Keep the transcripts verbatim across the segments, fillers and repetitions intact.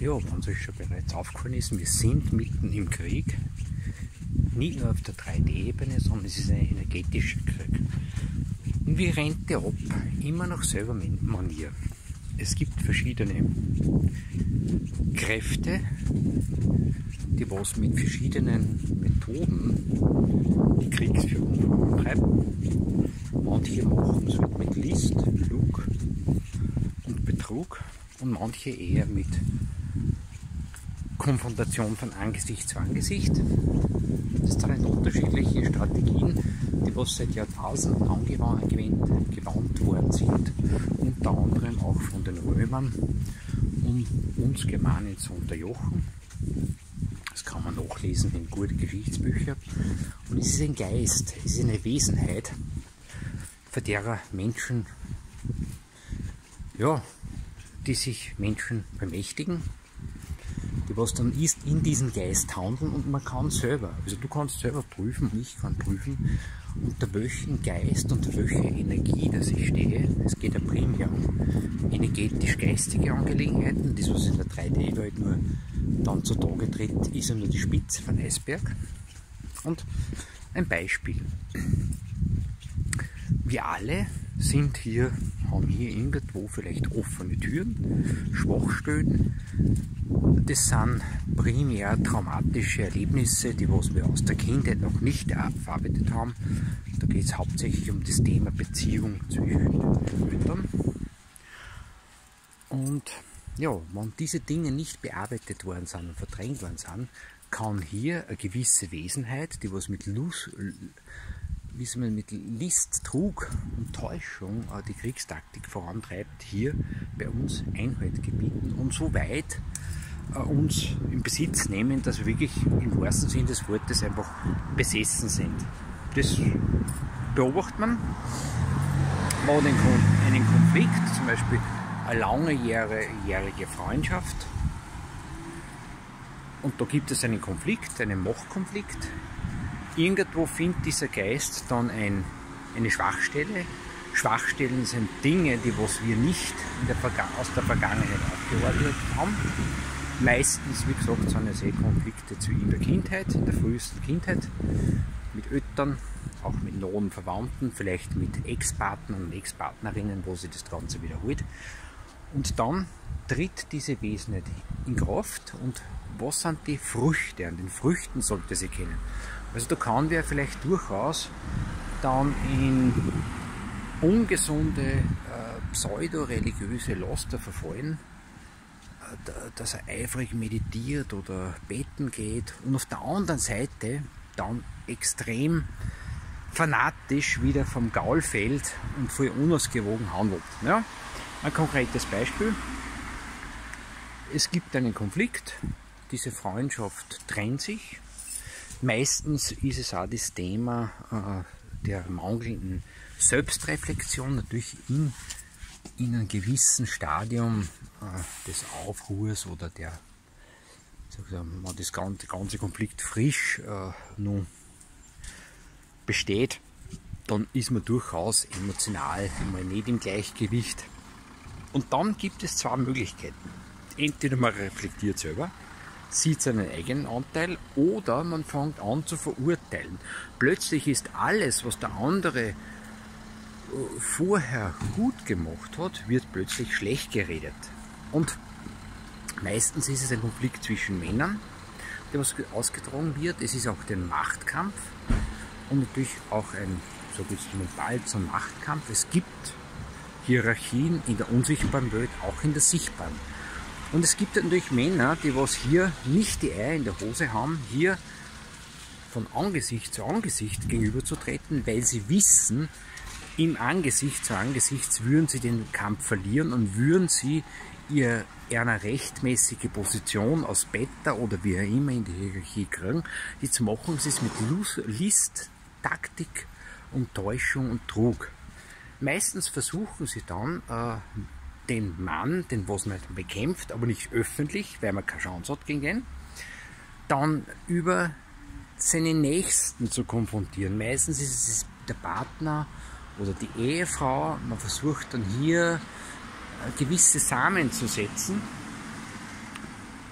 Ja, wenn es euch schon bereits aufgefallen ist, wir sind mitten im Krieg. Nicht nur auf der drei D-Ebene, sondern es ist ein energetischer Krieg. Und wie rennt der ab? Immer nach selber Manier. Es gibt verschiedene Kräfte, die was mit verschiedenen Methoden die Kriegsführung vorantreiben. Manche machen es halt mit List, Lug und Betrug und manche eher mit Konfrontation von Angesicht zu Angesicht. Das sind unterschiedliche Strategien, die was seit Jahrtausenden angewandt gewandt worden sind, unter anderem auch von den Römern, um uns Germanen zu unterjochen. Das kann man nachlesen in guten Geschichtsbüchern. Und es ist ein Geist, es ist eine Wesenheit, für derer Menschen, ja, die sich Menschen bemächtigen, die was dann ist, in diesem Geist handeln, und man kann selber, also du kannst selber prüfen und ich kann prüfen, unter welchem Geist und welcher Energie das ich stehe. Es geht ja primär um energetisch-geistige Angelegenheiten. Das, was in der drei D-Welt nur dann zutage tritt, ist ja nur die Spitze von Eisberg. Und ein Beispiel. Wir alle sind hier, haben hier irgendwo vielleicht offene Türen, Schwachstellen. Das sind primär traumatische Erlebnisse, die was wir aus der Kindheit noch nicht verarbeitet haben. Da geht es hauptsächlich um das Thema Beziehung zwischen den Eltern. Und ja, wenn diese Dinge nicht bearbeitet worden sind und verdrängt worden sind, kann hier eine gewisse Wesenheit, die was mit Lust, wie es man mit List, Trug und Täuschung die Kriegstaktik vorantreibt, hier bei uns Einhalt gebieten und so weit äh, uns in Besitz nehmen, dass wir wirklich im wahrsten Sinne des Wortes einfach besessen sind. Das beobachtet man. Man hat einen Konflikt, zum Beispiel eine langjährige Freundschaft, und da gibt es einen Konflikt, einen Machtkonflikt. Irgendwo findet dieser Geist dann ein, eine Schwachstelle. Schwachstellen sind Dinge, die was wir nicht in der aus der Vergangenheit aufgearbeitet haben. Meistens, wie gesagt, sind es eh Konflikte zu in der Kindheit, in der frühesten Kindheit, mit Eltern, auch mit nahen Verwandten, vielleicht mit Ex-Partnern und Ex-Partnerinnen, wo sich das Ganze wiederholt. Und dann tritt diese Wesenheit in Kraft, und was sind die Früchte? An den Früchten sollte sie kennen. Also da kann wir vielleicht durchaus dann in ungesunde, äh, pseudo-religiöse Laster verfallen, äh, dass er eifrig meditiert oder beten geht, und auf der anderen Seite dann extrem fanatisch wieder vom Gaul fällt und voll unausgewogen handelt. Ja? Ein konkretes Beispiel. Es gibt einen Konflikt, diese Freundschaft trennt sich. Meistens ist es auch das Thema äh, der mangelnden Selbstreflexion, natürlich in, in einem gewissen Stadium äh, des Aufruhrs oder der, wenn das ganze, ganze Konflikt frisch äh, nun besteht, dann ist man durchaus emotional mal nicht im Gleichgewicht. Und dann gibt es zwei Möglichkeiten. Entweder man reflektiert selber, sieht seinen eigenen Anteil, oder man fängt an zu verurteilen. Plötzlich ist alles, was der andere vorher gut gemacht hat, wird plötzlich schlecht geredet. Und meistens ist es ein Konflikt zwischen Männern, der was ausgetragen wird. Es ist auch der Machtkampf und natürlich auch ein, so geht es bald zum Machtkampf. Es gibt Hierarchien in der unsichtbaren Welt, auch in der sichtbaren. Und es gibt natürlich Männer, die was hier nicht die Eier in der Hose haben, hier von Angesicht zu Angesicht gegenüberzutreten, weil sie wissen, im Angesicht zu Angesicht würden sie den Kampf verlieren und würden sie ihr, ihre rechtmäßige Position als Better oder wie auch immer in der Hierarchie kriegen. Jetzt machen sie es mit List, Taktik und Täuschung und Trug. Meistens versuchen sie dann, äh, den Mann, den was man bekämpft, aber nicht öffentlich, weil man keine Chance hat gegen den, dann über seine Nächsten zu konfrontieren. Meistens ist es der Partner oder die Ehefrau. Man versucht dann hier gewisse Samen zu setzen,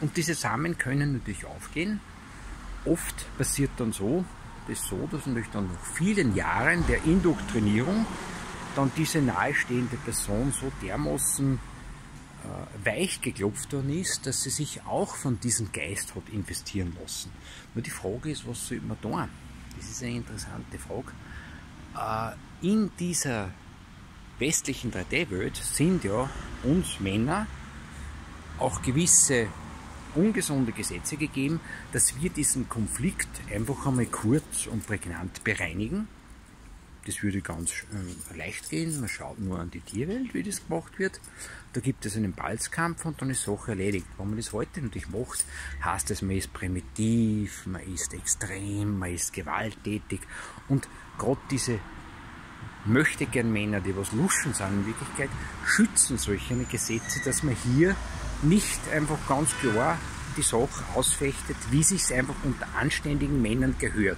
Und diese Samen können natürlich aufgehen. Oft passiert dann so, das so, dass natürlich dann nach vielen Jahren der Indoktrinierung dann diese nahestehende Person so dermaßen äh, weich geklopft worden ist, dass sie sich auch von diesem Geist hat investieren lassen. Nur die Frage ist, was soll man tun? Das ist eine interessante Frage. Äh, in dieser westlichen drei D Welt sind ja uns Männer auch gewisse ungesunde Gesetze gegeben, dass wir diesen Konflikt einfach einmal kurz und prägnant bereinigen. Das würde ganz äh, leicht gehen, man schaut nur an die Tierwelt, wie das gemacht wird. Da gibt es einen Balzkampf und dann ist die Sache erledigt. Wenn man das heute natürlich macht, heißt das, man ist primitiv, man ist extrem, man ist gewalttätig. Und gerade diese möchtegern Männer, die was luschen sind in Wirklichkeit, schützen solche Gesetze, dass man hier nicht einfach ganz klar die Sache ausfechtet, wie sich es einfach unter anständigen Männern gehört.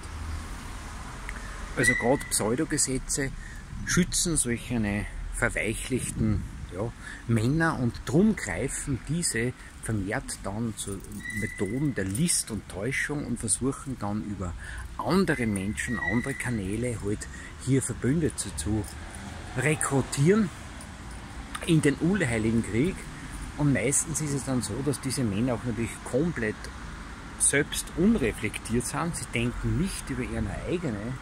Also gerade Pseudogesetze schützen solche verweichlichten ja, Männer und drum greifen diese vermehrt dann zu Methoden der List und Täuschung und versuchen dann über andere Menschen, andere Kanäle halt hier Verbündete zu rekrutieren in den unheiligen Krieg. Und meistens ist es dann so, dass diese Männer auch natürlich komplett selbst unreflektiert sind. Sie denken nicht über ihren eigenen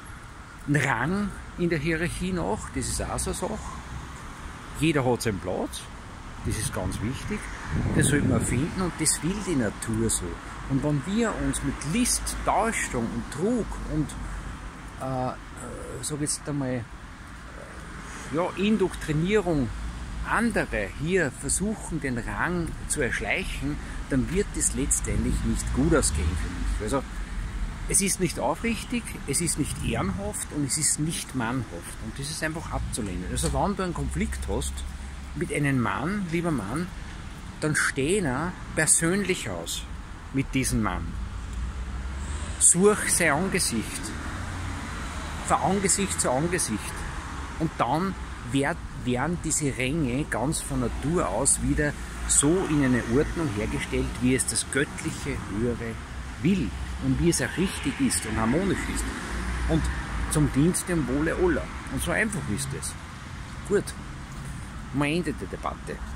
Rang in der Hierarchie nach. Das ist auch so eine Sache. Jeder hat seinen Platz. Das ist ganz wichtig. Das sollte man finden und das will die Natur so. Und wenn wir uns mit List, Täuschung und Trug und äh, äh, sag jetzt einmal äh, ja, Indoktrinierung andere hier versuchen, den Rang zu erschleichen, dann wird es letztendlich nicht gut ausgehen für mich. Also es ist nicht aufrichtig, es ist nicht ehrenhaft und es ist nicht mannhaft. Und das ist einfach abzulehnen. Also wenn du einen Konflikt hast mit einem Mann, lieber Mann, dann steh ihn persönlich aus mit diesem Mann. Such sein Angesicht. Von Angesicht zu Angesicht. Und dann werden diese Ränge ganz von Natur aus wieder so in eine Ordnung hergestellt, wie es das Göttliche Höhere will und wie es auch richtig ist und harmonisch ist und zum Dienst dem Wohle aller. Und so einfach ist es. Gut, man endet die Debatte.